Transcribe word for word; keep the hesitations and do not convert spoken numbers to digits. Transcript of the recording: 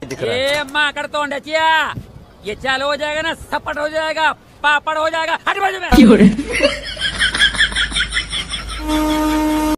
दिख रहा है। ये माकड़ तोंडचिया, ये चालू हो जाएगा ना सपट हो जाएगा, पापड़ हो जाएगा। हट बाजू में।